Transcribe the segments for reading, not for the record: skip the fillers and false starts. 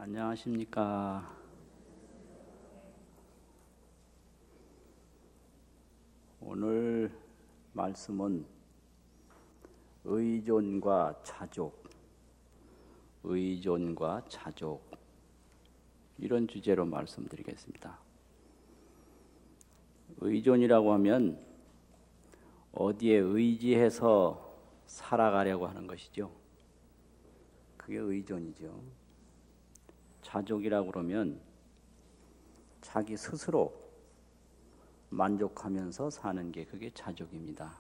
안녕하십니까. 오늘 말씀은 의존과 자족, 의존과 자족 이런 주제로 말씀드리겠습니다. 의존이라고 하면 어디에 의지해서 살아가려고 하는 것이죠. 그게 의존이죠. 자족이라고 그러면 자기 스스로 만족하면서 사는 게 그게 자족입니다.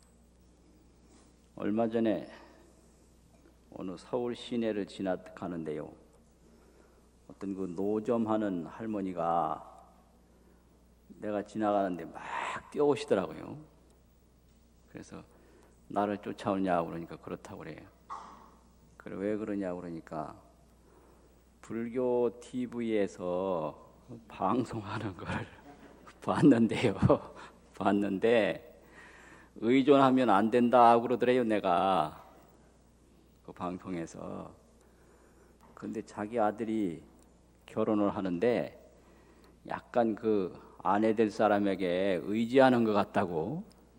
얼마 전에 어느 서울 시내를 지나가는데요. 어떤 그 노점하는 할머니가 내가 지나가는데 막 뛰어오시더라고요. 그래서 나를 쫓아오냐고 그러니까 그렇다고 그래요. 그래 왜 그러냐고 그러니까 불교 TV에서 방송하는 걸 봤는데요. 봤는데 의존하면 안 된다고 그러더래요. 내가 그 방송에서. 근데 자기 아들이 결혼을 하는데 약간 그 아내 될 사람에게 의지하는 것 같다고.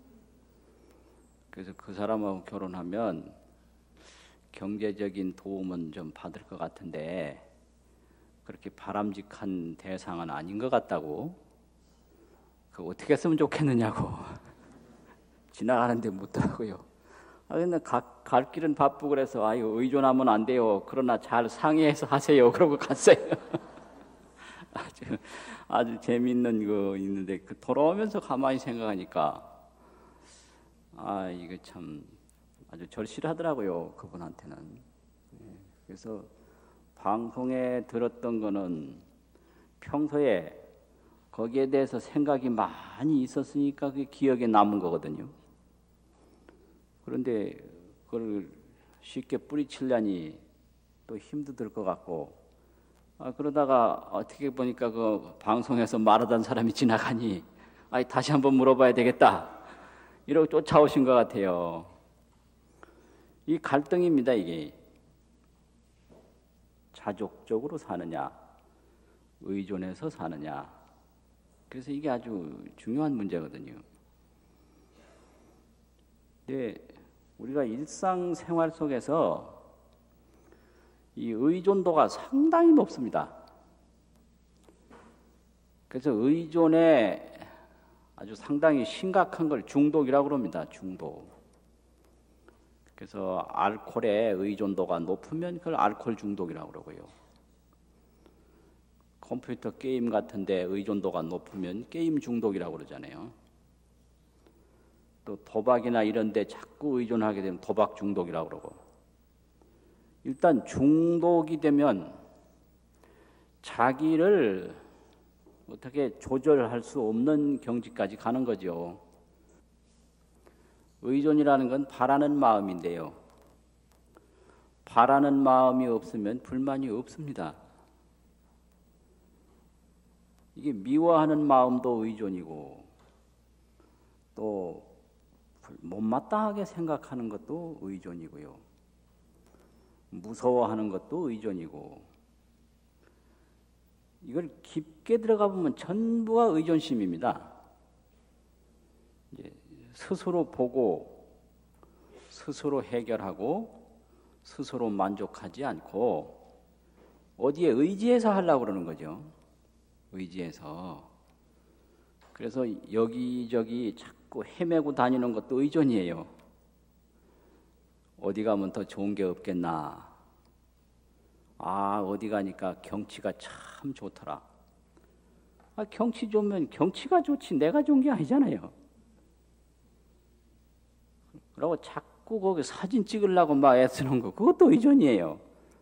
그래서 그 사람하고 결혼하면 경제적인 도움은 좀 받을 것 같은데 그렇게 바람직한 대상은 아닌 것 같다고. 그 어떻게 했으면 좋겠느냐고 지나가는데 묻더라고요. 근데 갈 길은 바쁘고 그래서 의존하면 안 돼요. 그러나 잘 상의해서 하세요. 그러고 갔어요. 아주 재밌는 거 있는데 그 돌아오면서 가만히 생각하니까 이거 참 아주 절실하더라고요. 그분한테는. 그래서 방송에 들었던 거는 평소에 거기에 대해서 생각이 많이 있었으니까 그게 기억에 남은 거거든요. 그런데 그걸 쉽게 뿌리치려니 또 힘도 들 것 같고 그러다가 어떻게 보니까 그 방송에서 말하던 사람이 지나가니 다시 한번 물어봐야 되겠다 이러고 쫓아오신 것 같아요. 이 갈등입니다. 이게 자족적으로 사느냐 의존해서 사느냐. 그래서 이게 아주 중요한 문제거든요. 근데 우리가 일상생활 속에서 이 의존도가 상당히 높습니다. 그래서 의존에 아주 상당히 심각한 걸 중독이라고 합니다. 중독. 그래서 알코올에 의존도가 높으면 그걸 알코올 중독이라고 그러고요. 컴퓨터 게임 같은데 의존도가 높으면 게임 중독이라고 그러잖아요. 또 도박이나 이런 데 자꾸 의존하게 되면 도박 중독이라고 그러고. 일단 중독이 되면 자기를 어떻게 조절할 수 없는 경지까지 가는 거죠. 의존이라는 건 바라는 마음인데요. 바라는 마음이 없으면 불만이 없습니다. 이게 미워하는 마음도 의존이고 또 못마땅하게 생각하는 것도 의존이고요. 무서워하는 것도 의존이고 이걸 깊게 들어가 보면 전부가 의존심입니다. 이제 스스로 보고 스스로 해결하고 스스로 만족하지 않고 어디에 의지해서 하려고 그러는 거죠. 의지해서. 그래서 여기저기 자꾸 헤매고 다니는 것도 의존이에요. 어디 가면 더 좋은 게 없겠나. 어디 가니까 경치가 참 좋더라. 경치 좋으면 경치가 좋지 내가 좋은 게 아니잖아요. 그러고 자꾸 거기 사진 찍으려고 막 애쓰는 거 그것도 의존이에요.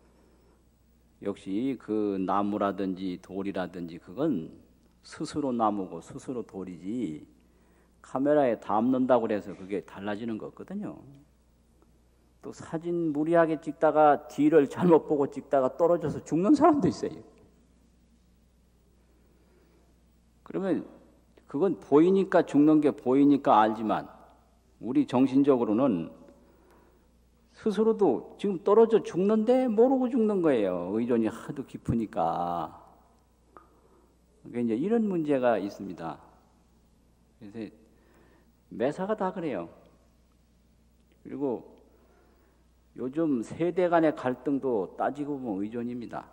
역시 그 나무라든지 돌이라든지 그건 스스로 나무고 스스로 돌이지 카메라에 담는다고 해서 그게 달라지는 거 없거든요. 또 사진 무리하게 찍다가 뒤를 잘못 보고 찍다가 떨어져서 죽는 사람도 있어요. 그러면 그건 보이니까 죽는 게 보이니까 알지만 우리 정신적으로는 스스로도 지금 떨어져 죽는데 모르고 죽는 거예요. 의존이 하도 깊으니까. 그러니까 이제 이런 문제가 있습니다. 그래서 매사가 다 그래요. 그리고 요즘 세대 간의 갈등도 따지고 보면 의존입니다.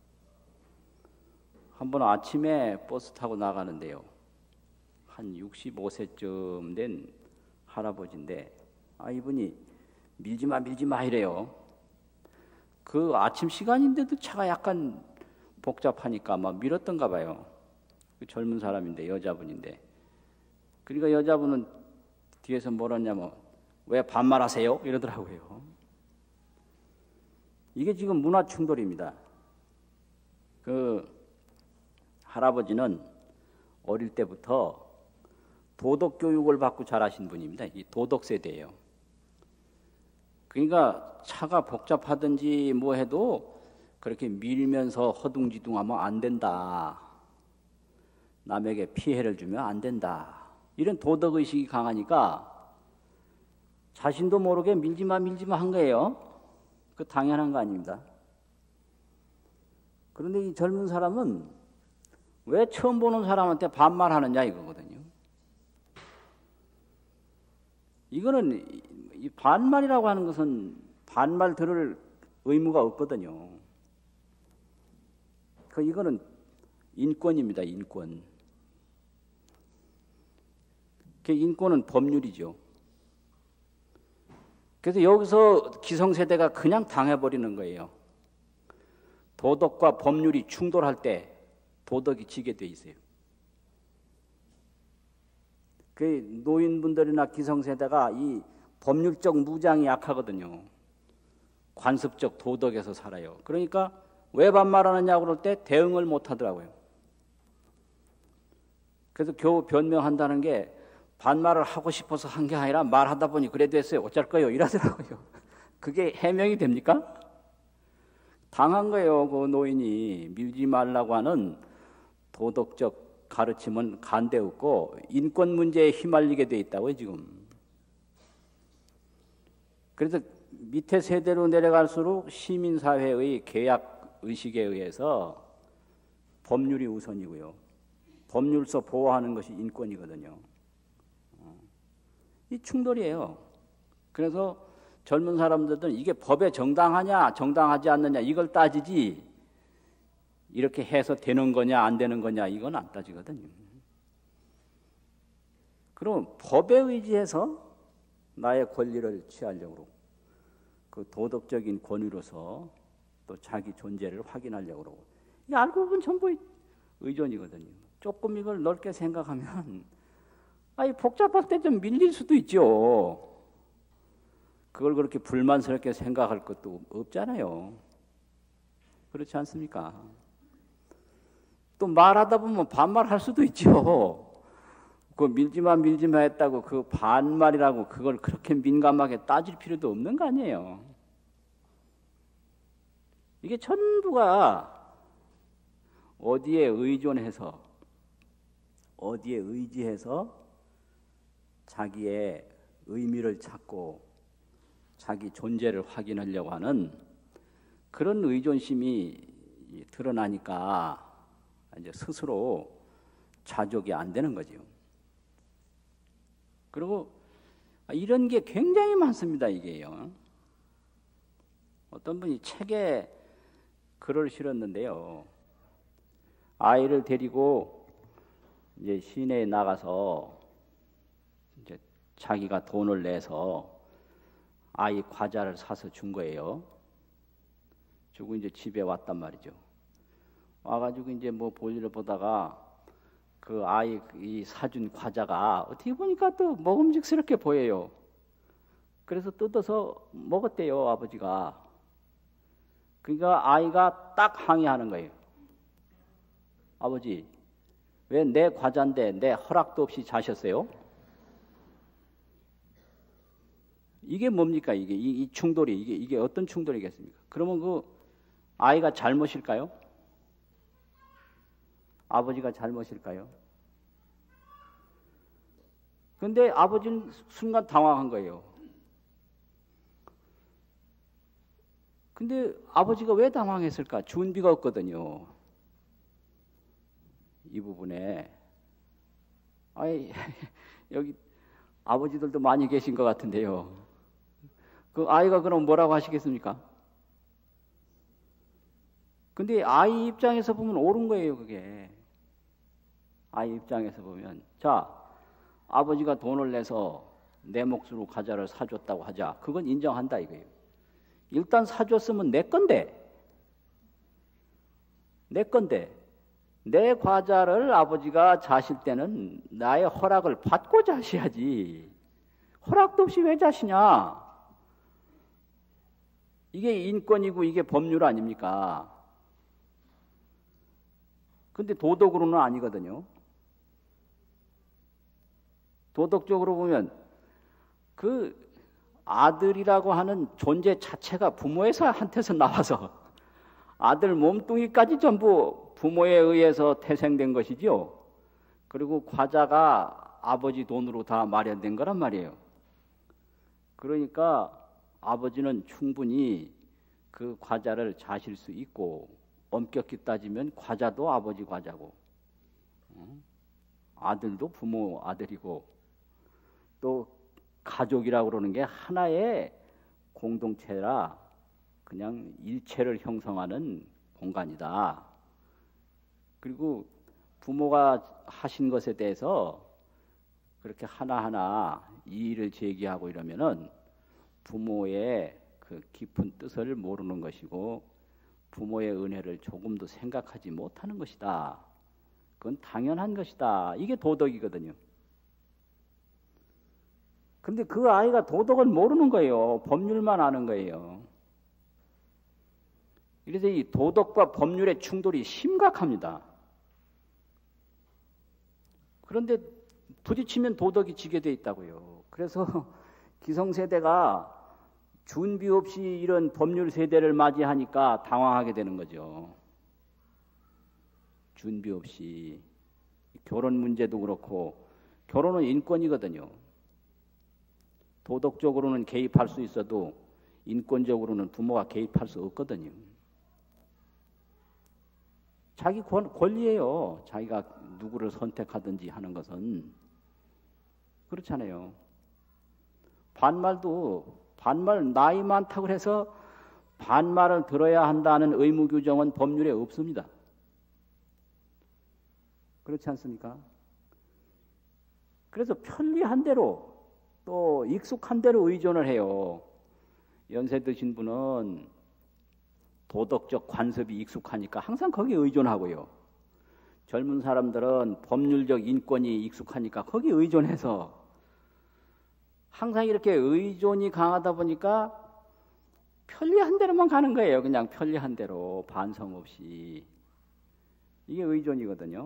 한번 아침에 버스 타고 나가는데요. 한 65세쯤 된 할아버지인데 이분이 밀지 마 이래요. 그 아침 시간인데도 차가 약간 복잡하니까 막 밀었던가 봐요. 그 젊은 사람인데 여자분인데. 그러니까 여자분은 뒤에서 뭐랬냐면 왜 반말하세요? 이러더라고요. 이게 지금 문화 충돌입니다. 그 할아버지는 어릴 때부터 도덕 교육을 받고 자라신 분입니다. 이 도덕 세대예요. 그러니까 차가 복잡하든지 뭐 해도 그렇게 밀면서 허둥지둥하면 안 된다. 남에게 피해를 주면 안 된다. 이런 도덕의식이 강하니까 자신도 모르게 밀지 마 한 거예요. 그 당연한 거 아닙니다. 그런데 이 젊은 사람은 왜 처음 보는 사람한테 반말하느냐 이거거든요. 이거는 이 반말이라고 하는 것은 반말 들을 의무가 없거든요. 이거는 인권입니다. 인권. 인권은 법률이죠. 그래서 여기서 기성세대가 그냥 당해버리는 거예요. 도덕과 법률이 충돌할 때 도덕이 지게 돼 있어요. 노인분들이나 기성세대가 이 법률적 무장이 약하거든요. 관습적 도덕에서 살아요. 그러니까 왜 반말하느냐고 그럴 때 대응을 못 하더라고요. 그래서 겨우 변명한다는 게 반말을 하고 싶어서 한 게 아니라 말하다 보니 그래 됐어요. 어쩔 거요? 이러더라고요. 그게 해명이 됩니까? 당한 거예요. 그 노인이 밀지 말라고 하는 도덕적 가르침은 간대 없고 인권 문제에 휘말리게 돼 있다고요. 지금. 그래서 밑에 세대로 내려갈수록 시민사회의 계약 의식에 의해서 법률이 우선이고요. 법률서 보호하는 것이 인권이거든요. 이 충돌이에요. 그래서 젊은 사람들은 이게 법에 정당하냐 정당하지 않느냐 이걸 따지지 이렇게 해서 되는 거냐 안 되는 거냐 이건 안 따지거든요. 그럼 법에 의지해서 나의 권리를 취하려고 그 도덕적인 권위로서 또 자기 존재를 확인하려고 그러고 이 알고 보면 전부 의존이거든요. 조금 이걸 넓게 생각하면 복잡할 때 좀 밀릴 수도 있죠. 그걸 그렇게 불만스럽게 생각할 것도 없잖아요. 그렇지 않습니까? 또 말하다 보면 반말할 수도 있죠. 그 밀지마 했다고 그 반말이라고 그걸 그렇게 민감하게 따질 필요도 없는 거 아니에요. 이게 전부가 어디에 의존해서 어디에 의지해서 자기의 의미를 찾고 자기 존재를 확인하려고 하는 그런 의존심이 드러나니까 이제 스스로 자족이 안 되는 거죠. 그리고 이런 게 굉장히 많습니다. 이게요. 어떤 분이 책에 글을 실었는데요. 아이를 데리고 이제 시내에 나가서 이제 자기가 돈을 내서 아이 과자를 사서 준 거예요. 주고 이제 집에 왔단 말이죠. 와가지고 이제 뭐 볼일을 보다가 그 아이 이 사준 과자가 어떻게 보니까 또 먹음직스럽게 보여요. 그래서 뜯어서 먹었대요, 아버지가. 그러니까 아이가 딱 항의하는 거예요. 아버지, 왜 내 과자인데 내 허락도 없이 자셨어요? 이게 뭡니까? 이 충돌이 이게 어떤 충돌이겠습니까? 그러면 그 아이가 잘못일까요? 아버지가 잘못일까요? 근데 아버지는 순간 당황한 거예요. 근데 아버지가 왜 당황했을까? 준비가 없거든요. 이 부분에. 아이, 여기 아버지들도 많이 계신 것 같은데요. 그 아이가 그럼 뭐라고 하시겠습니까? 근데 아이 입장에서 보면 옳은 거예요, 그게. 아이 입장에서 보면. 자, 아버지가 돈을 내서 내 몫으로 과자를 사줬다고 하자. 그건 인정한다 이거예요. 일단 사줬으면 내 건데. 내 건데. 내 과자를 아버지가 자실 때는 나의 허락을 받고 자셔야지. 허락도 없이 왜 자시냐? 이게 인권이고 이게 법률 아닙니까? 근데 도덕으로는 아니거든요. 도덕적으로 보면 그 아들이라고 하는 존재 자체가 부모한테서 나와서 아들 몸뚱이까지 전부 부모에 의해서 태생된 것이지요. 그리고 과자가 아버지 돈으로 다 마련된 거란 말이에요. 그러니까 아버지는 충분히 그 과자를 자실 수 있고, 엄격히 따지면 과자도 아버지 과자고, 아들도 부모 아들이고, 또 가족이라고 그러는 게 하나의 공동체라 그냥 일체를 형성하는 공간이다. 그리고 부모가 하신 것에 대해서 그렇게 하나하나 이의를 제기하고 이러면은 부모의 그 깊은 뜻을 모르는 것이고 부모의 은혜를 조금도 생각하지 못하는 것이다. 그건 당연한 것이다. 이게 도덕이거든요. 근데 그 아이가 도덕을 모르는 거예요. 법률만 아는 거예요. 그래서 이 도덕과 법률의 충돌이 심각합니다. 그런데 부딪히면 도덕이 지게 돼 있다고요. 그래서 기성세대가 준비 없이 이런 법률 세대를 맞이하니까 당황하게 되는 거죠. 준비 없이. 결혼 문제도 그렇고, 결혼은 인권이거든요. 도덕적으로는 개입할 수 있어도 인권적으로는 부모가 개입할 수 없거든요. 자기 권리예요. 자기가 누구를 선택하든지 하는 것은. 그렇잖아요. 반말 나이 많다고 해서 반말을 들어야 한다는 의무 규정은 법률에 없습니다. 그렇지 않습니까? 그래서 편리한 대로 또 익숙한 대로 의존을 해요. 연세 드신 분은 도덕적 관습이 익숙하니까 항상 거기에 의존하고요. 젊은 사람들은 법률적 인권이 익숙하니까 거기에 의존해서 항상 이렇게 의존이 강하다 보니까 편리한 대로만 가는 거예요. 그냥 편리한 대로 반성 없이. 이게 의존이거든요.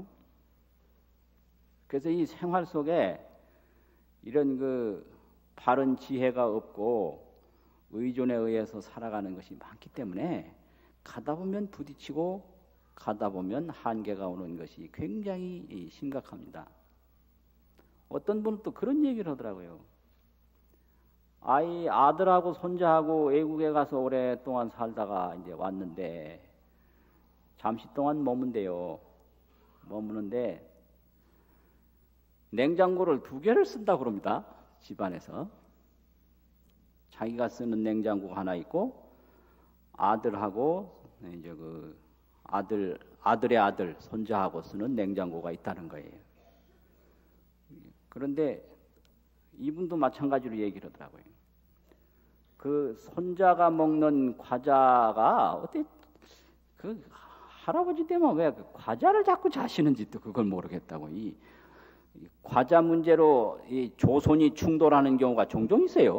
그래서 이 생활 속에 이런 그 바른 지혜가 없고 의존에 의해서 살아가는 것이 많기 때문에 가다 보면 부딪히고 가다 보면 한계가 오는 것이 굉장히 심각합니다. 어떤 분은 또 그런 얘기를 하더라고요. 아들하고 손자하고 외국에 가서 오랫동안 살다가 이제 왔는데 잠시 동안 머문대요. 머무는데 냉장고를 2개를 쓴다고 그럽니다. 집안에서. 자기가 쓰는 냉장고가 하나 있고 아들하고 이제 그 아들의 아들 손자하고 쓰는 냉장고가 있다는 거예요. 그런데 이분도 마찬가지로 얘기를 하더라고요. 그 손자가 먹는 과자가 어때 그 할아버지 되면 왜 그 과자를 자꾸 자시는지 또 그걸 모르겠다고. 이 과자 문제로 이 조손이 충돌하는 경우가 종종 있어요.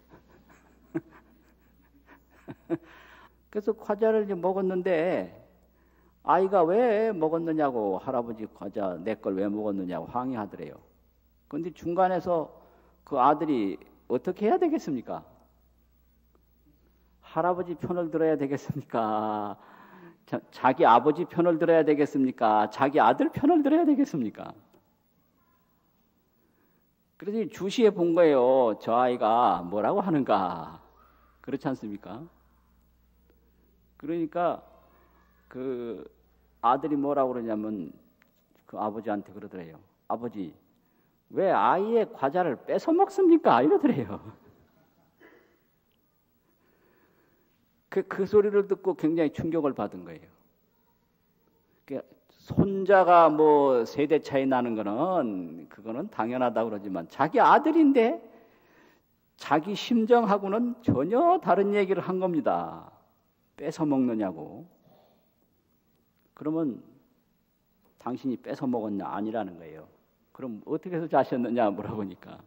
그래서 과자를 이제 먹었는데 아이가 왜 먹었느냐고, 할아버지 과자 내 걸 왜 먹었느냐고 항의하더래요. 그런데 중간에서 그 아들이 어떻게 해야 되겠습니까? 할아버지 편을 들어야 되겠습니까? 자기 아버지 편을 들어야 되겠습니까? 자기 아들 편을 들어야 되겠습니까? 그래서 주시해 본 거예요. 저 아이가 뭐라고 하는가. 그렇지 않습니까? 그러니까 그 아들이 뭐라고 그러냐면 그 아버지한테 그러더래요. 아버지, 왜 아이의 과자를 뺏어 먹습니까? 이러더래요. 그 소리를 듣고 굉장히 충격을 받은 거예요. 손자가 뭐 세대 차이 나는 거는 그거는 당연하다고 그러지만 자기 아들인데 자기 심정하고는 전혀 다른 얘기를 한 겁니다. 뺏어 먹느냐고. 그러면 당신이 뺏어 먹었냐? 아니라는 거예요. 그럼 어떻게 해서 자셨느냐 물어보니까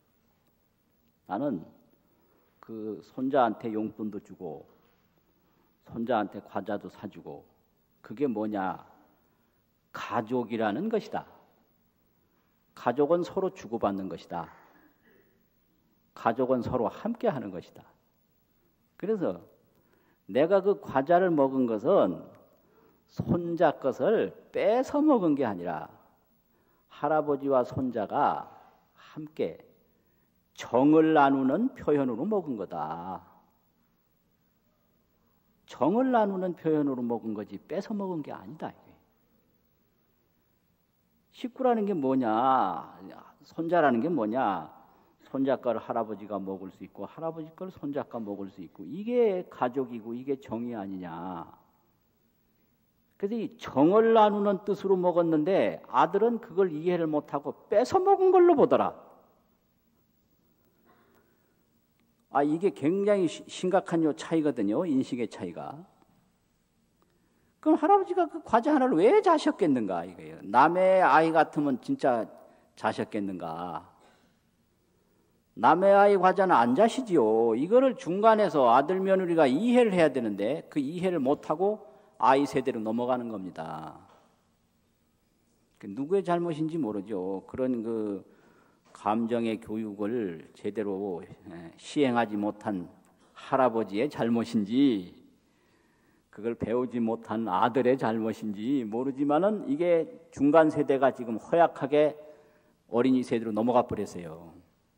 나는 그 손자한테 용돈도 주고 손자한테 과자도 사주고 그게 뭐냐? 가족이라는 것이다. 가족은 서로 주고받는 것이다. 가족은 서로 함께 하는 것이다. 그래서 내가 그 과자를 먹은 것은 손자 것을 뺏어 먹은 게 아니라 할아버지와 손자가 함께 정을 나누는 표현으로 먹은 거다. 정을 나누는 표현으로 먹은 거지 뺏어 먹은 게 아니다. 식구라는 게 뭐냐? 손자라는 게 뭐냐? 손자 거를 할아버지가 먹을 수 있고 할아버지 걸 손자가 먹을 수 있고 이게 가족이고 이게 정이 아니냐? 그래서 이 정을 나누는 뜻으로 먹었는데 아들은 그걸 이해를 못하고 뺏어 먹은 걸로 보더라. 이게 굉장히 심각한 차이거든요. 인식의 차이가. 그럼 할아버지가 그 과자 하나를 왜 자셨겠는가 이거예요. 남의 아이 같으면 진짜 자셨겠는가. 남의 아이 과자는 안 자시지요. 이거를 중간에서 아들 며느리가 이해를 해야 되는데 그 이해를 못하고 아이 세대로 넘어가는 겁니다. 누구의 잘못인지 모르죠. 그런 그 감정의 교육을 제대로 시행하지 못한 할아버지의 잘못인지 그걸 배우지 못한 아들의 잘못인지 모르지만은 이게 중간 세대가 지금 허약하게 어린이 세대로 넘어가 버렸어요.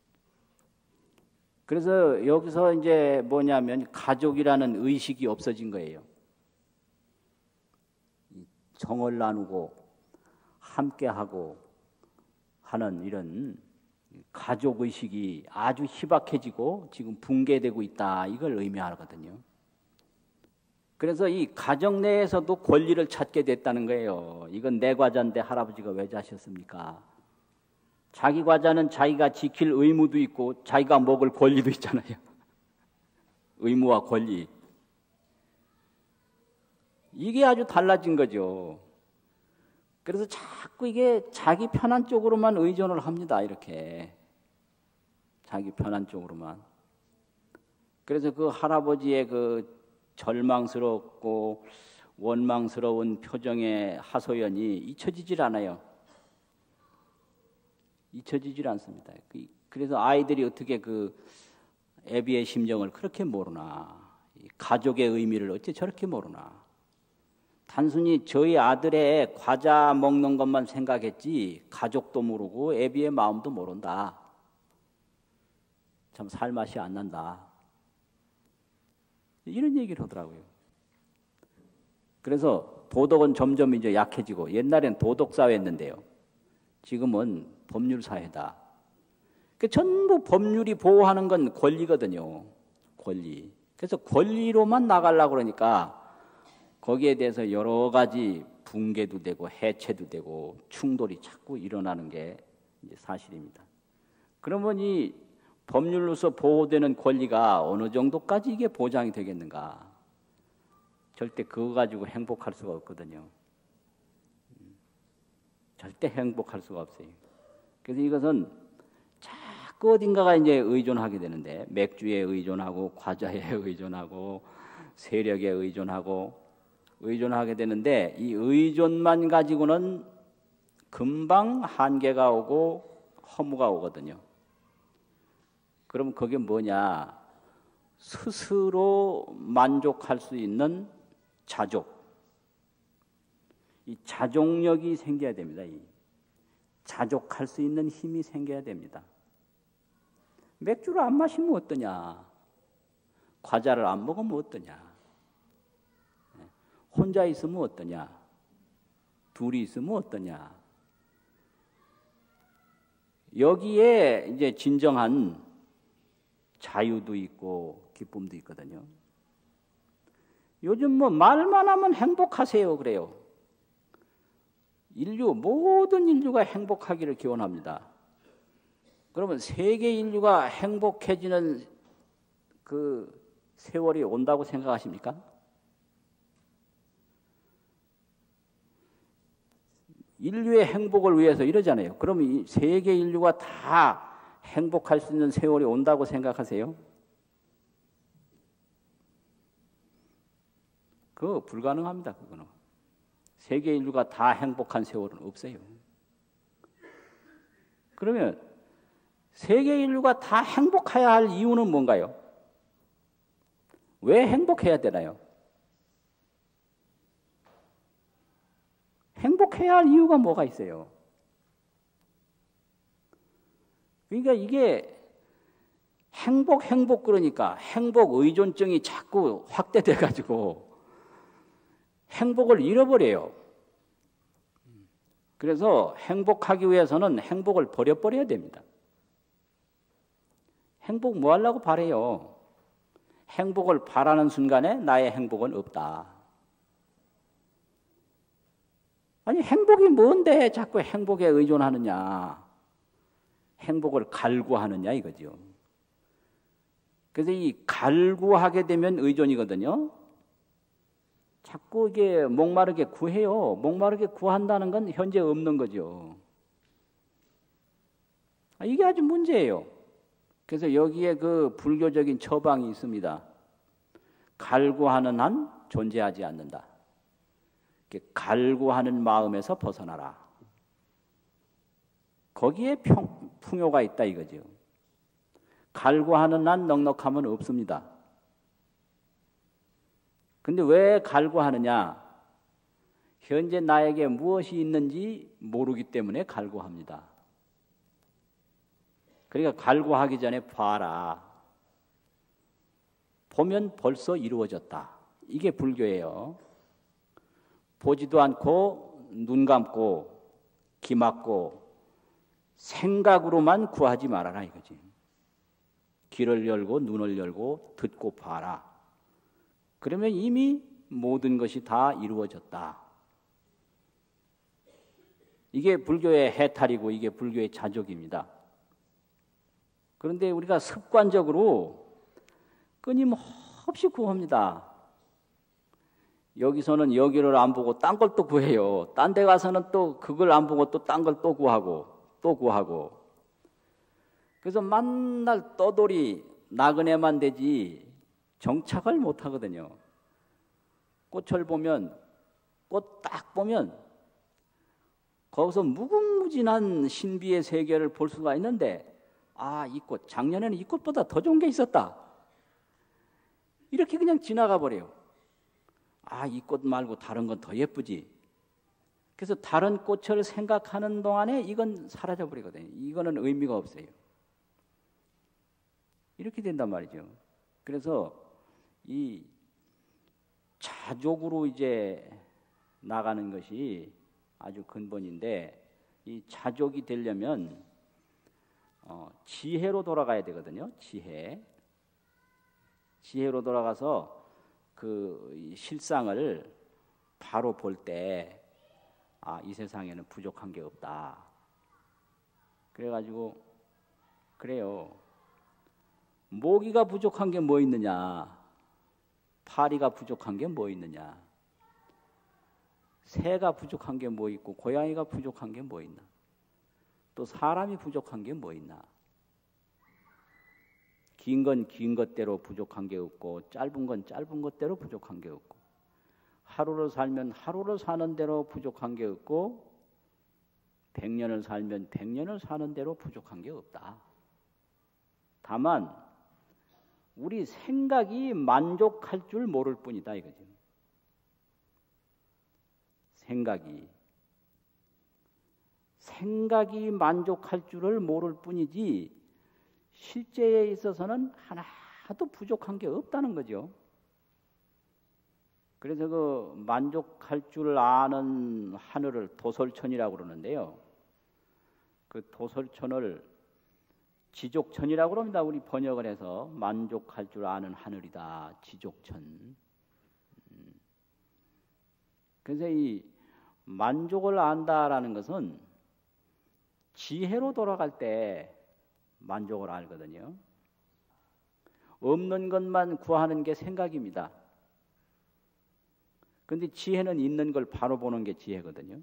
그래서 여기서 이제 뭐냐면 가족이라는 의식이 없어진 거예요. 정을 나누고 함께하고 하는 이런 가족 의식이 아주 희박해지고 지금 붕괴되고 있다. 이걸 의미하거든요. 그래서 이 가정 내에서도 권리를 찾게 됐다는 거예요. 이건 내 과자인데 할아버지가 왜 자셨습니까? 자기 과자는 자기가 지킬 의무도 있고 자기가 먹을 권리도 있잖아요. 의무와 권리. 이게 아주 달라진 거죠. 그래서 자꾸 이게 자기 편한 쪽으로만 의존을 합니다. 이렇게. 자기 편한 쪽으로만. 그래서 그 할아버지의 그 절망스럽고 원망스러운 표정의 하소연이 잊혀지질 않아요. 잊혀지질 않습니다. 그래서 아이들이 어떻게 그 애비의 심정을 그렇게 모르나. 가족의 의미를 어째 저렇게 모르나. 단순히 저희 아들의 과자 먹는 것만 생각했지 가족도 모르고 애비의 마음도 모른다. 참 살맛이 안 난다. 이런 얘기를 하더라고요. 그래서 도덕은 점점 이제 약해지고 옛날엔 도덕사회였는데요. 지금은 법률사회다. 전부 법률이 보호하는 건 권리거든요. 권리. 그래서 권리로만 나가려고 그러니까 거기에 대해서 여러 가지 붕괴도 되고 해체도 되고 충돌이 자꾸 일어나는 게 이제 사실입니다. 그러면 이 법률로서 보호되는 권리가 어느 정도까지 이게 보장이 되겠는가? 절대 그거 가지고 행복할 수가 없거든요. 절대 행복할 수가 없어요. 그래서 이것은 자꾸 어딘가가 이제 의존하게 되는데 맥주에 의존하고 과자에 의존하고 세력에 의존하게 되는데 이 의존만 가지고는 금방 한계가 오고 허무가 오거든요. 그럼 그게 뭐냐? 스스로 만족할 수 있는 자족. 이 자족력이 생겨야 됩니다. 이 자족할 수 있는 힘이 생겨야 됩니다. 맥주를 안 마시면 어떠냐? 과자를 안 먹으면 어떠냐? 혼자 있으면 어떠냐? 둘이 있으면 어떠냐? 여기에 이제 진정한 자유도 있고 기쁨도 있거든요. 요즘 뭐 말만 하면 행복하세요 그래요. 모든 인류가 행복하기를 기원합니다. 그러면 세계 인류가 행복해지는 그 세월이 온다고 생각하십니까? 인류의 행복을 위해서 이러잖아요. 그러면 세계 인류가 다 행복할 수 있는 세월이 온다고 생각하세요? 그거 불가능합니다. 그거는. 세계 인류가 다 행복한 세월은 없어요. 그러면 세계 인류가 다 행복해야 할 이유는 뭔가요? 왜 행복해야 되나요? 행복해야 할 이유가 뭐가 있어요? 그러니까 이게 행복 그러니까 행복 의존증이 자꾸 확대돼 가지고 행복을 잃어버려요. 그래서 행복하기 위해서는 행복을 버려야 됩니다. 행복 뭐 하려고 바래요? 행복을 바라는 순간에 나의 행복은 없다. 아니 행복이 뭔데 자꾸 행복에 의존하느냐? 행복을 갈구하느냐 이거죠. 그래서 이 갈구하게 되면 의존이거든요. 자꾸 이게 목마르게 구해요. 목마르게 구한다는 건 현재 없는 거죠. 이게 아주 문제예요. 그래서 여기에 그 불교적인 처방이 있습니다. 갈구하는 한 존재하지 않는다. 갈구하는 마음에서 벗어나라. 거기에 풍요가 있다 이거죠. 갈구하는 한 넉넉함은 없습니다. 근데 왜 갈구하느냐? 현재 나에게 무엇이 있는지 모르기 때문에 갈구합니다. 그러니까 갈구하기 전에 봐라. 보면 벌써 이루어졌다. 이게 불교예요. 보지도 않고 눈 감고 귀 막고 생각으로만 구하지 말아라 이거지. 귀를 열고 눈을 열고 듣고 봐라. 그러면 이미 모든 것이 다 이루어졌다. 이게 불교의 해탈이고 이게 불교의 자족입니다. 그런데 우리가 습관적으로 끊임없이 구합니다. 여기서는 여기를 안 보고 딴 걸 또 구해요. 딴 데 가서는 또 그걸 안 보고 또 딴 걸 또 구하고 또 구하고. 그래서 만날 떠돌이 나그네만 되지 정착을 못 하거든요. 꽃을 보면 꽃 딱 보면 거기서 무궁무진한 신비의 세계를 볼 수가 있는데 이 꽃 작년에는 이 꽃보다 더 좋은 게 있었다. 이렇게 그냥 지나가 버려요. 이 꽃 말고 다른 건 더 예쁘지. 그래서 다른 꽃을 생각하는 동안에 이건 사라져 버리거든요. 이거는 의미가 없어요. 이렇게 된단 말이죠. 그래서 이 자족으로 이제 나가는 것이 아주 근본인데 이 자족이 되려면 지혜로 돌아가야 되거든요. 지혜로 돌아가서 그 실상을 바로 볼 때 이 세상에는 부족한 게 없다. 그래가지고 그래요. 모기가 부족한 게 뭐 있느냐? 파리가 부족한 게 뭐 있느냐? 새가 부족한 게 뭐 있고 고양이가 부족한 게 뭐 있나? 또 사람이 부족한 게 뭐 있나? 긴 건 긴 것대로 부족한 게 없고 짧은 건 짧은 것대로 부족한 게 없고 하루를 살면 하루를 사는 대로 부족한 게 없고 100년을 살면 100년을 사는 대로 부족한 게 없다. 다만 우리 생각이 만족할 줄 모를 뿐이다 이거죠. 생각이 만족할 줄을 모를 뿐이지 실제에 있어서는 하나도 부족한 게 없다는 거죠. 그래서 그 만족할 줄 아는 하늘을 도솔천이라고 그러는데요. 그 도솔천을 지족천이라고 그럽니다. 우리 번역을 해서 만족할 줄 아는 하늘이다. 지족천. 그래서 이 만족을 안다라는 것은 지혜로 돌아갈 때 만족을 알거든요. 없는 것만 구하는 게 생각입니다. 그런데 지혜는 있는 걸 바로 보는 게 지혜거든요.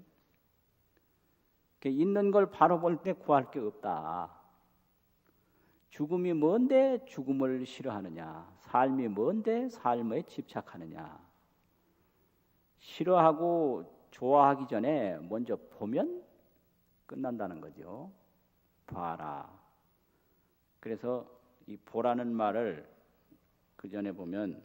있는 걸 바로 볼 때 구할 게 없다. 죽음이 뭔데 죽음을 싫어하느냐? 삶이 뭔데 삶에 집착하느냐? 싫어하고 좋아하기 전에 먼저 보면 끝난다는 거죠. 봐라. 그래서 이 보라는 말을 그 전에 보면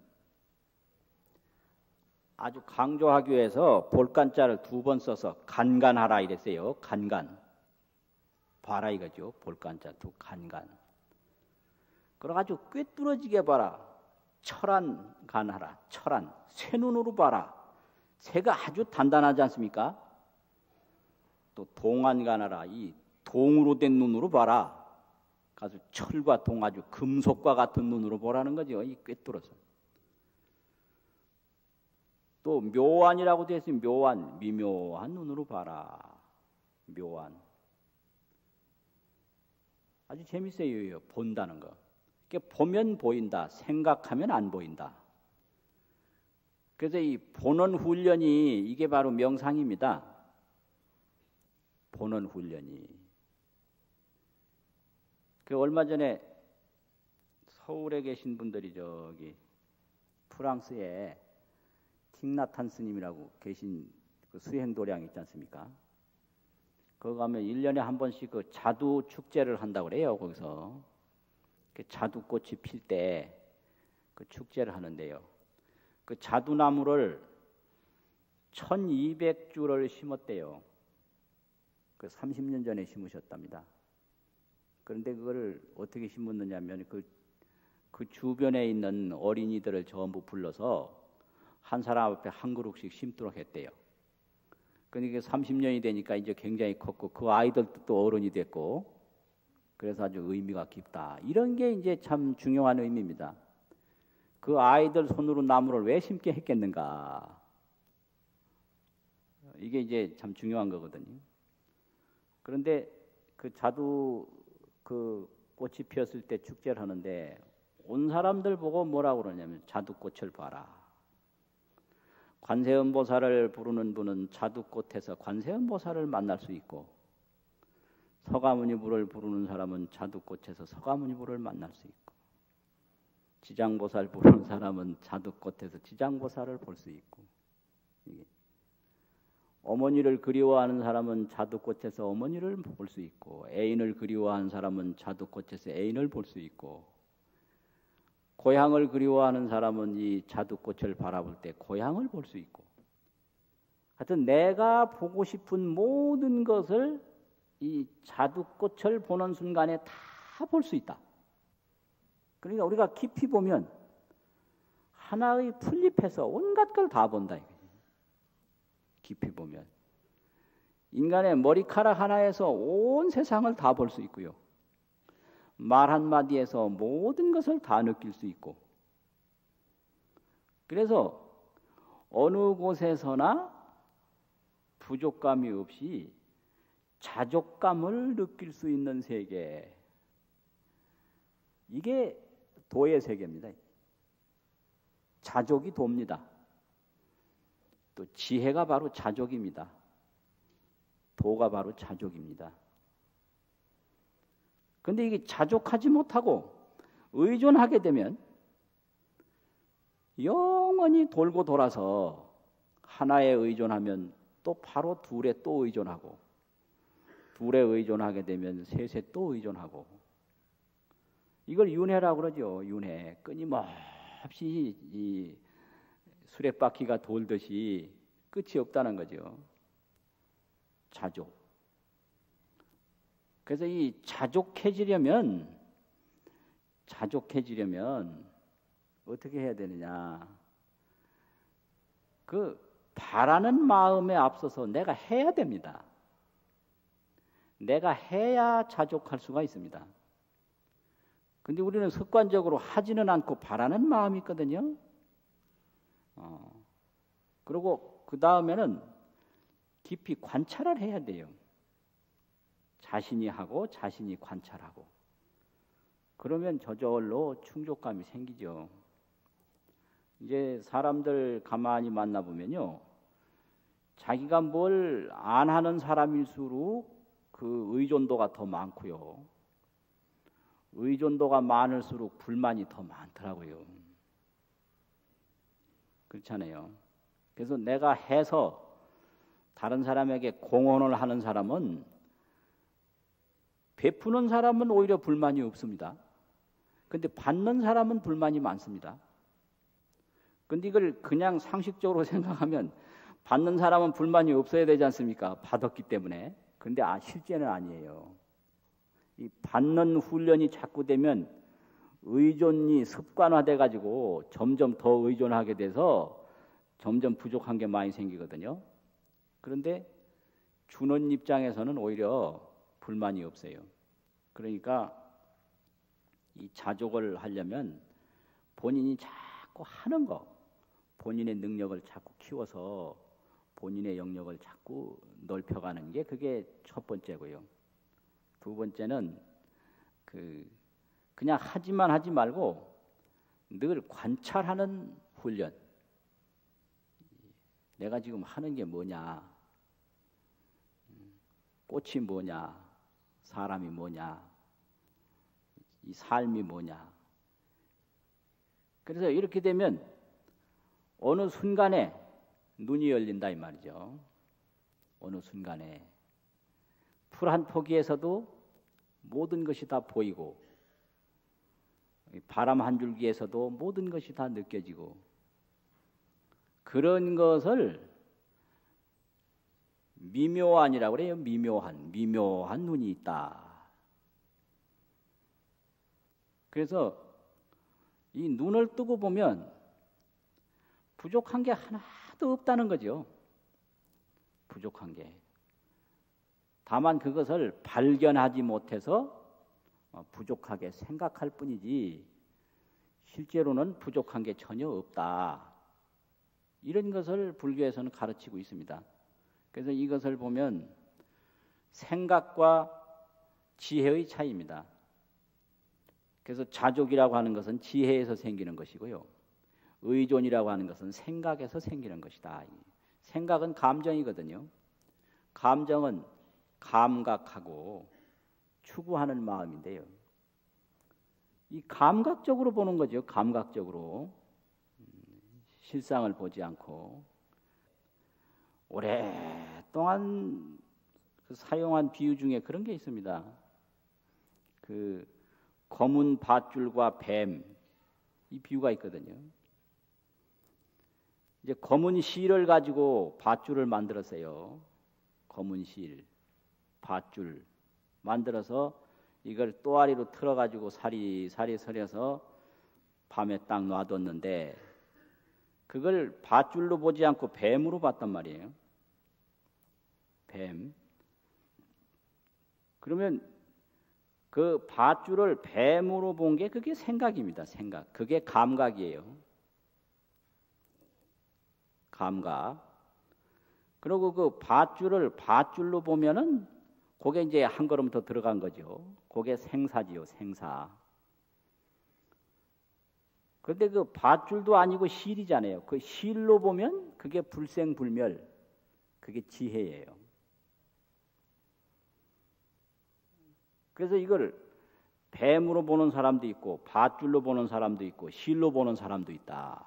아주 강조하기 위해서 볼간자를 2번 써서 간간하라 이랬어요. 간간. 봐라 이거죠. 볼간자 간간. 그래가지고 꿰뚫어지게 봐라. 철안 간하라. 철안. 새 눈으로 봐라. 새가 아주 단단하지 않습니까? 또 동안 간하라. 이 동으로 된 눈으로 봐라. 가서 철과 동 아주 금속과 같은 눈으로 보라는 거죠. 이 꿰뚫어서. 또 묘안이라고 되어 있으면 묘안, 미묘한 눈으로 봐라. 묘안. 아주 재밌어요. 본다는 거. 그러니까 보면 보인다. 생각하면 안 보인다. 그래서 이 보는 훈련이 이게 바로 명상입니다. 보는 훈련이. 그 얼마 전에 서울에 계신 분들이 저기 프랑스에 틱나탄 스님이라고 계신 그 수행도량 있지 않습니까? 거기 가면 1년에 한 번씩 그 자두 축제를 한다고 그래요. 거기서 그 자두꽃이 필 때 그 축제를 하는데요. 그 자두나무를 1200주를 심었대요. 그 30년 전에 심으셨답니다. 그런데 그거를 어떻게 심었느냐면 그 주변에 있는 어린이들을 전부 불러서 한 사람 앞에 한 그루씩 심도록 했대요. 그러니까 30년이 되니까 이제 굉장히 컸고 그 아이들도 또 어른이 됐고 그래서 아주 의미가 깊다. 이런 게 이제 참 중요한 의미입니다. 그 아이들 손으로 나무를 왜 심게 했겠는가? 이게 이제 참 중요한 거거든요. 그런데 그 자두 그 꽃이 피었을 때 축제를 하는데 온 사람들 보고 뭐라고 그러냐면 자두꽃을 봐라. 관세음보살을 부르는 분은 자두꽃에서 관세음보살을 만날 수 있고 서가모니부를 부르는 사람은 자두꽃에서 서가모니부를 만날 수 있고 지장보살 부르는 사람은 자두꽃에서 지장보살을 볼 수 있고 어머니를 그리워하는 사람은 자두꽃에서 어머니를 볼 수 있고 애인을 그리워하는 사람은 자두꽃에서 애인을 볼 수 있고 고향을 그리워하는 사람은 이 자두꽃을 바라볼 때 고향을 볼 수 있고 하여튼 내가 보고 싶은 모든 것을 이 자두꽃을 보는 순간에 다 볼 수 있다. 그러니까 우리가 깊이 보면 하나의 풀잎에서 온갖 걸 다 본다. 깊이 보면 인간의 머리카락 하나에서 온 세상을 다 볼 수 있고요. 말 한마디에서 모든 것을 다 느낄 수 있고 그래서 어느 곳에서나 부족감이 없이 자족감을 느낄 수 있는 세계 이게 도의 세계입니다. 자족이 돕니다. 또 지혜가 바로 자족입니다. 도가 바로 자족입니다. 그런데 이게 자족하지 못하고 의존하게 되면 영원히 돌고 돌아서 하나에 의존하면 또 바로 둘에 또 의존하고 둘에 의존하게 되면 셋에 또 의존하고 이걸 윤회라고 그러죠. 윤회. 끊임없이 이 수레바퀴가 돌듯이 끝이 없다는 거죠. 자족. 그래서 이 자족해지려면 어떻게 해야 되느냐? 그 바라는 마음에 앞서서 내가 해야 됩니다. 내가 해야 자족할 수가 있습니다. 근데 우리는 습관적으로 하지는 않고 바라는 마음이 있거든요. 그리고 그 다음에는 깊이 관찰을 해야 돼요. 자신이 하고 자신이 관찰하고. 그러면 저절로 충족감이 생기죠. 이제 사람들 가만히 만나보면요. 자기가 뭘 안 하는 사람일수록 그 의존도가 더 많고요. 의존도가 많을수록 불만이 더 많더라고요. 그렇잖아요. 그래서 내가 해서 다른 사람에게 공헌을 하는 사람은 베푸는 사람은 오히려 불만이 없습니다. 근데 받는 사람은 불만이 많습니다. 근데 이걸 그냥 상식적으로 생각하면 받는 사람은 불만이 없어야 되지 않습니까? 받았기 때문에. 근데 실제는 아니에요. 이 받는 훈련이 자꾸 되면 의존이 습관화돼 가지고 점점 더 의존하게 돼서 점점 부족한 게 많이 생기거든요. 그런데 주는 입장에서는 오히려 불만이 없어요. 그러니까 이 자족을 하려면 본인이 자꾸 하는 거, 본인의 능력을 자꾸 키워서 본인의 영역을 자꾸 넓혀가는 게 그게 첫 번째고요. 두 번째는 그냥 하지만 하지 말고 늘 관찰하는 훈련. 내가 지금 하는 게 뭐냐? 꽃이 뭐냐? 사람이 뭐냐? 이 삶이 뭐냐? 그래서 이렇게 되면 어느 순간에 눈이 열린다 이 말이죠. 어느 순간에 풀 한 포기에서도 모든 것이 다 보이고 바람 한 줄기에서도 모든 것이 다 느껴지고 그런 것을 미묘한이라고 그래요. 미묘한 눈이 있다. 그래서 이 눈을 뜨고 보면 부족한 게 하나도 없다는 거죠. 부족한 게. 다만 그것을 발견하지 못해서 부족하게 생각할 뿐이지 실제로는 부족한 게 전혀 없다. 이런 것을 불교에서는 가르치고 있습니다. 그래서 이것을 보면 생각과 지혜의 차이입니다. 그래서 자족이라고 하는 것은 지혜에서 생기는 것이고요. 의존이라고 하는 것은 생각에서 생기는 것이다. 생각은 감정이거든요. 감정은 감각하고 추구하는 마음인데요. 이 감각적으로 보는 거죠. 감각적으로. 실상을 보지 않고. 오랫동안 사용한 비유 중에 그런 게 있습니다. 검은 밧줄과 뱀, 이 비유가 있거든요. 이제 검은 실을 가지고 밧줄을 만들었어요. 검은 실, 밧줄 만들어서 이걸 또아리로 틀어가지고 사리사리 서려서 밤에 딱 놔뒀는데 그걸 밧줄로 보지 않고 뱀으로 봤단 말이에요. 뱀. 그러면 그 밧줄을 뱀으로 본 게 그게 생각입니다. 생각. 그게 감각이에요. 감각. 그리고 그 밧줄을 밧줄로 보면은 그게 이제 한 걸음 더 들어간 거죠. 그게 생사지요, 생사. 그런데 그 밧줄도 아니고 실이잖아요. 그 실로 보면 그게 불생불멸, 그게 지혜예요. 그래서 이걸 뱀으로 보는 사람도 있고 밧줄로 보는 사람도 있고 실로 보는 사람도 있다.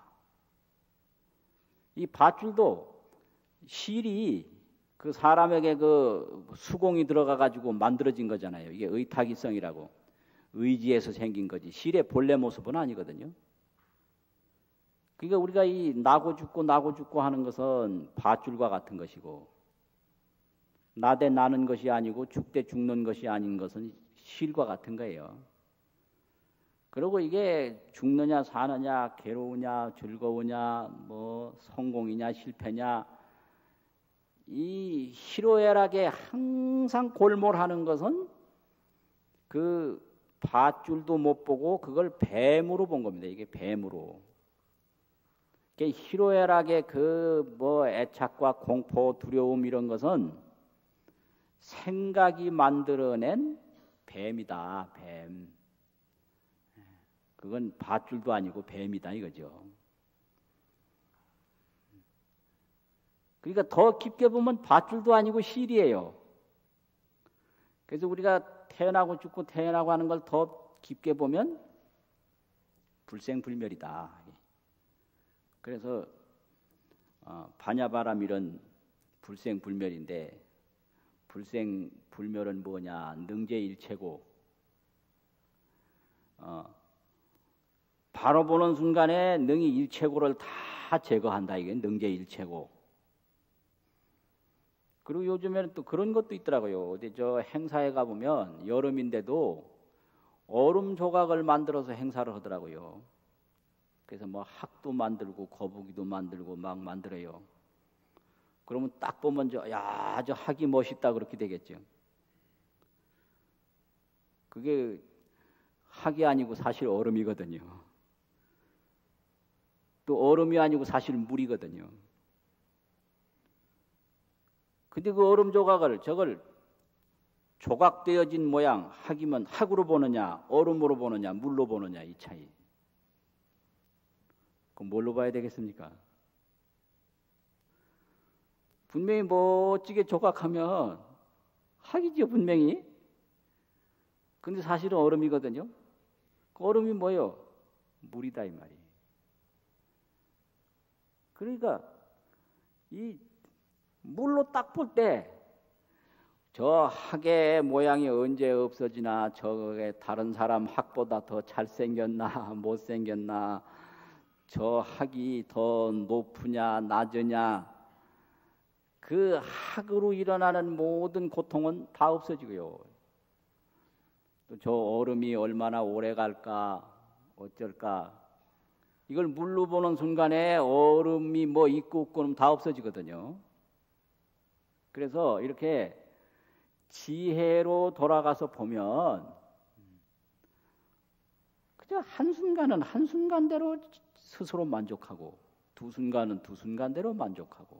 이 밧줄도 실이 그 사람에게 그 수공이 들어가 가지고 만들어진 거잖아요. 이게 의탁이성이라고 의지에서 생긴 거지 실의 본래 모습은 아니거든요. 그러니까 우리가 이 나고 죽고 하는 것은 밧줄과 같은 것이고 나대 나는 것이 아니고 죽대 죽는 것이 아닌 것은 실과 같은 거예요. 그리고 이게 죽느냐 사느냐 괴로우냐 즐거우냐 뭐 성공이냐 실패냐 이 희로애락에 항상 골몰하는 것은 그 밧줄도 못 보고 그걸 뱀으로 본 겁니다. 이게 뱀으로. 희로애락의 그 뭐 애착과 공포 두려움 이런 것은 생각이 만들어낸 뱀이다. 뱀. 그건 밧줄도 아니고 뱀이다 이거죠. 그러니까 더 깊게 보면 밧줄도 아니고 실이에요. 그래서 우리가 태어나고 죽고 태어나고 하는 걸 더 깊게 보면 불생불멸이다. 그래서 반야바람 이런 불생불멸인데 불생불멸은 뭐냐? 능제일체고 바로 보는 순간에 능이 일체고를 다 제거한다. 이게 능제일체고. 그리고 요즘에는 또 그런 것도 있더라고요. 어디 저 행사에 가보면 여름인데도 얼음 조각을 만들어서 행사를 하더라고요. 그래서 뭐 학도 만들고 거북이도 만들고 막 만들어요. 그러면 딱 보면 저 학이 멋있다 그렇게 되겠죠. 그게 학이 아니고 사실 얼음이거든요. 또 얼음이 아니고 사실 물이거든요. 근데 그 얼음 조각을 저걸 조각되어진 모양 학이면 학으로 보느냐 얼음으로 보느냐 물로 보느냐 이 차이. 그럼 뭘로 봐야 되겠습니까? 분명히 멋지게 조각하면 학이죠 분명히. 근데 사실은 얼음이거든요. 그 얼음이 뭐예요? 물이다 이 말이에요. 그러니까 이 물로 딱 볼 때 저 학의 모양이 언제 없어지나 저게 다른 사람 학보다 더 잘생겼나 못생겼나 저 학이 더 높으냐 낮으냐 그 학으로 일어나는 모든 고통은 다 없어지고요. 또 저 얼음이 얼마나 오래 갈까 어쩔까 이걸 물로 보는 순간에 얼음이 뭐 있고 없고는 다 없어지거든요. 그래서 이렇게 지혜로 돌아가서 보면 그저 한순간은 한순간대로 스스로 만족하고 두 순간은 두 순간대로 만족하고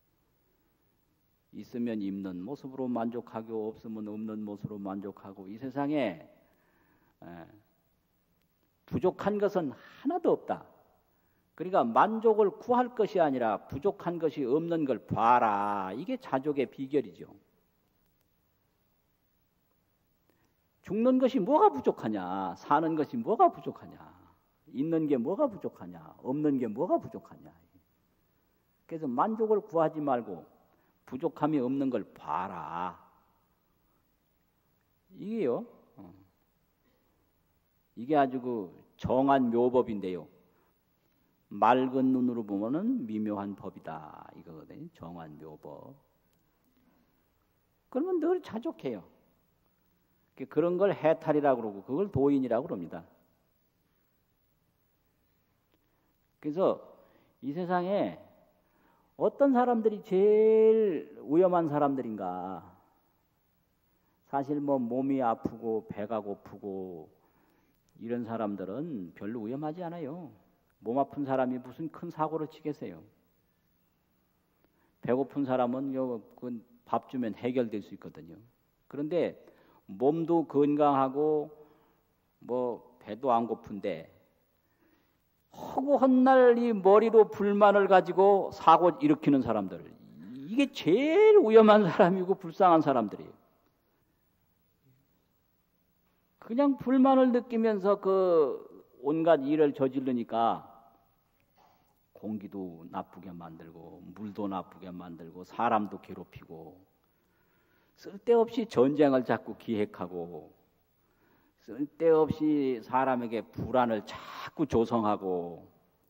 있으면 있는 모습으로 만족하고 없으면 없는 모습으로 만족하고 이 세상에 부족한 것은 하나도 없다. 그러니까 만족을 구할 것이 아니라 부족한 것이 없는 걸 봐라. 이게 자족의 비결이죠. 죽는 것이 뭐가 부족하냐? 사는 것이 뭐가 부족하냐? 있는 게 뭐가 부족하냐? 없는 게 뭐가 부족하냐? 그래서 만족을 구하지 말고 부족함이 없는 걸 봐라. 이게요. 이게 아주 그 정한 묘법인데요. 맑은 눈으로 보면은 미묘한 법이다. 이거거든요. 정한 묘법. 그러면 늘 자족해요. 그런 걸 해탈이라고 그러고 그걸 도인이라고 그럽니다. 그래서 이 세상에 어떤 사람들이 제일 위험한 사람들인가? 사실 뭐 몸이 아프고 배가 고프고 이런 사람들은 별로 위험하지 않아요. 몸 아픈 사람이 무슨 큰 사고를 치겠어요. 배고픈 사람은 밥 주면 해결될 수 있거든요. 그런데 몸도 건강하고 뭐 배도 안 고픈데 허구한 날 이 머리로 불만을 가지고 사고 일으키는 사람들 이게 제일 위험한 사람이고 불쌍한 사람들이에요. 그냥 불만을 느끼면서 그 온갖 일을 저지르니까 공기도 나쁘게 만들고 물도 나쁘게 만들고 사람도 괴롭히고 쓸데없이 전쟁을 자꾸 기획하고 쓸데없이 사람에게 불안을 자꾸 조성하고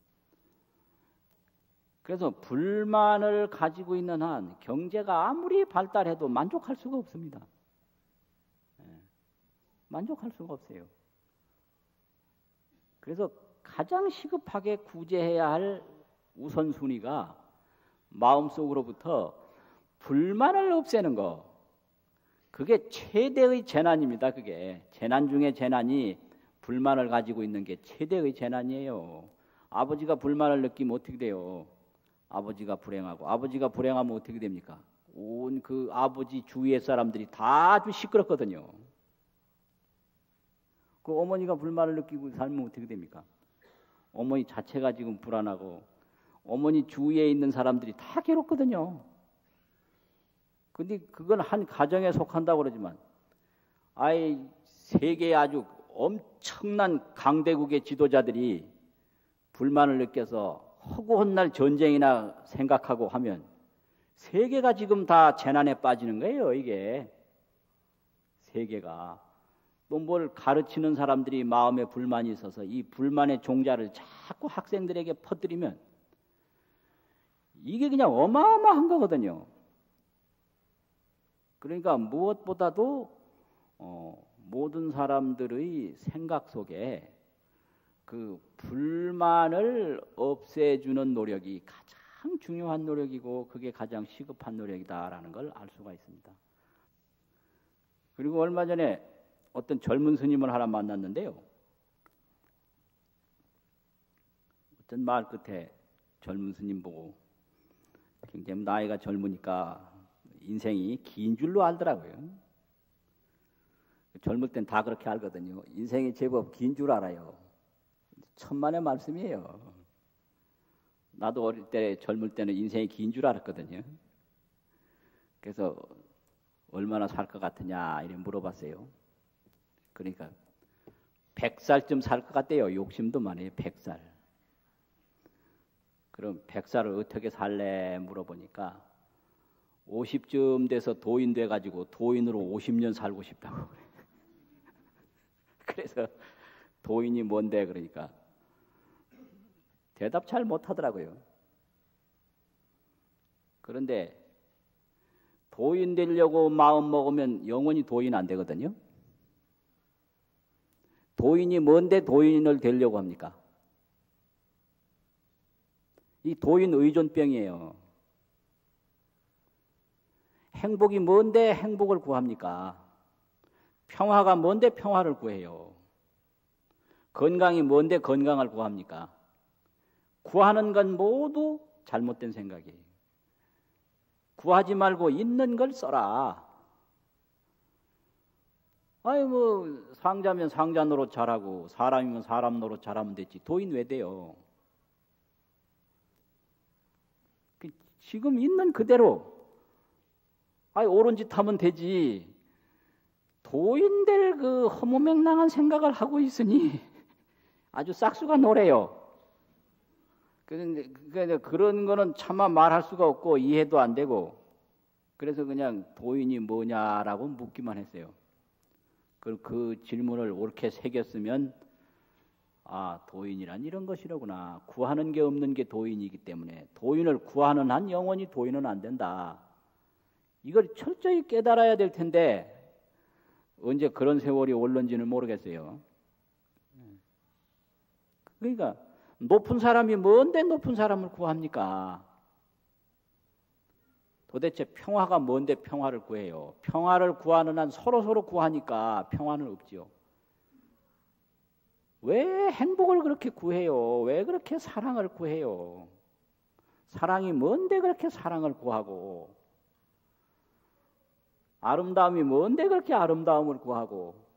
그래서 불만을 가지고 있는 한 경제가 아무리 발달해도 만족할 수가 없습니다. 만족할 수가 없어요. 그래서 가장 시급하게 구제해야 할 우선순위가 마음속으로부터 불만을 없애는 거. 그게 최대의 재난입니다. 그게 재난 중에 재난이 불만을 가지고 있는 게 최대의 재난이에요. 아버지가 불만을 느끼면 어떻게 돼요? 아버지가 불행하고, 아버지가 불행하면 어떻게 됩니까? 온 그 아버지 주위의 사람들이 다 아주 시끄럽거든요. 그 어머니가 불만을 느끼고 살면 어떻게 됩니까? 어머니 자체가 지금 불안하고 어머니 주위에 있는 사람들이 다 괴롭거든요. 근데 그건 한 가정에 속한다고 그러지만 아이 세계에 아주 엄청난 강대국의 지도자들이 불만을 느껴서 허구한 날 전쟁이나 생각하고 하면 세계가 지금 다 재난에 빠지는 거예요. 이게 세계가. 또 뭘 가르치는 사람들이 마음에 불만이 있어서 이 불만의 종자를 자꾸 학생들에게 퍼뜨리면 이게 그냥 어마어마한 거거든요. 그러니까 무엇보다도 모든 사람들의 생각 속에 그 불만을 없애주는 노력이 가장 중요한 노력이고 그게 가장 시급한 노력이다라는 걸 알 수가 있습니다. 그리고 얼마 전에 어떤 젊은 스님을 하나 만났는데요. 어떤 말 끝에 젊은 스님 보고 굉장히 나이가 젊으니까 인생이 긴 줄로 알더라고요. 젊을 땐 다 그렇게 알거든요. 인생이 제법 긴 줄 알아요. 천만의 말씀이에요. 나도 어릴 때 젊을 때는 인생이 긴 줄 알았거든요. 그래서 얼마나 살 것 같으냐 이렇게 물어봤어요. 그러니까 100살쯤 살 것 같대요. 욕심도 많아요. 100살. 그럼 100살을 어떻게 살래 물어보니까 50쯤 돼서 도인 돼가지고 도인으로 50년 살고 싶다고 그래. 그래서 도인이 뭔데 그러니까 대답 잘 못하더라고요. 그런데 도인 되려고 마음 먹으면 영원히 도인 안 되거든요. 도인이 뭔데 도인을 되려고 합니까? 이 도인 의존병이에요. 행복이 뭔데 행복을 구합니까? 평화가 뭔데 평화를 구해요? 건강이 뭔데 건강을 구합니까? 구하는 건 모두 잘못된 생각이에요. 구하지 말고 있는 걸 써라. 아이 뭐 상자면 상자 노릇 잘하고 사람이면 사람 노릇 잘하면 됐지. 도인 왜 돼요? 지금 있는 그대로 아이 옳은 짓 하면 되지. 도인들 그 허무맹랑한 생각을 하고 있으니 아주 싹수가 노래요. 그런데 그런 거는 차마 말할 수가 없고 이해도 안 되고 그래서 그냥 도인이 뭐냐라고 묻기만 했어요. 그 질문을 옳게 새겼으면 아 도인이란 이런 것이로구나. 구하는 게 없는 게 도인이기 때문에 도인을 구하는 한 영원히 도인은 안 된다. 이걸 철저히 깨달아야 될 텐데 언제 그런 세월이 올는지는 모르겠어요. 그러니까 높은 사람이 뭔데 높은 사람을 구합니까? 도대체 평화가 뭔데 평화를 구해요? 평화를 구하는 한 서로 구하니까 평화는 없지요. 왜 행복을 그렇게 구해요? 왜 그렇게 사랑을 구해요? 사랑이 뭔데 그렇게 사랑을 구하고 아름다움이 뭔데 그렇게 아름다움을 구하고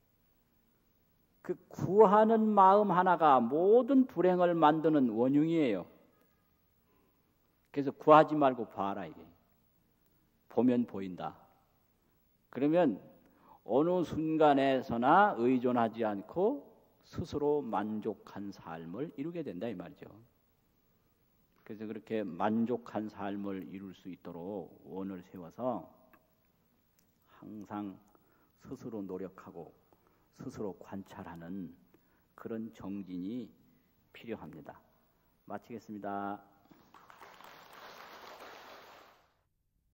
그 구하는 마음 하나가 모든 불행을 만드는 원흉이에요. 그래서 구하지 말고 봐라 이게. 보면 보인다. 그러면 어느 순간에서나 의존하지 않고 스스로 만족한 삶을 이루게 된다 이 말이죠. 그래서 그렇게 만족한 삶을 이룰 수 있도록 원을 세워서 항상 스스로 노력하고 스스로 관찰하는 그런 정진이 필요합니다. 마치겠습니다.